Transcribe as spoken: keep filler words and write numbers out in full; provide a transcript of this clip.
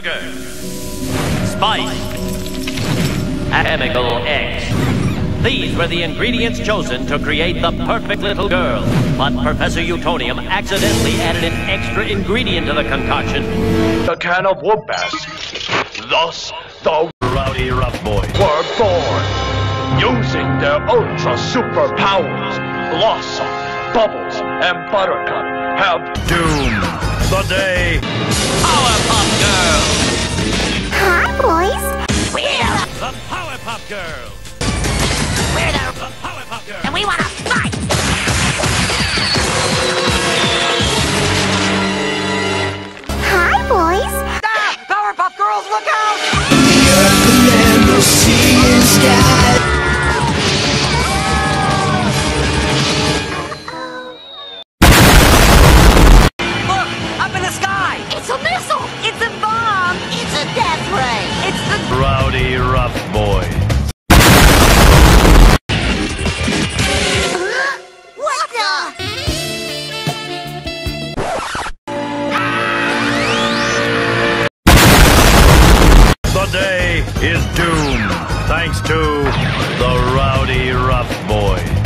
Sugar, spice, chemical X. These were the ingredients chosen to create the perfect little girl. But Professor Utonium accidentally added an extra ingredient to the concoction. A can of whoop ass. Thus, the RowdyRuff boys were born. Using their ultra superpowers, Blossom, Bubbles, and Buttercup have doomed the day. PowerPuff Girls! Hi, boys. We're the PowerPuff Girls! We're the The PowerPuff Girls! and we want to fight. Hi, boys. Ah! Powerpuff Girls, look out! The earth, the land, the sea and sky. Look! Up in the sky! It's a missile. It's a bomb. It's a death ray. It's the... RowdyRuff boys. What the? The day is doomed, thanks to the RowdyRuff boys.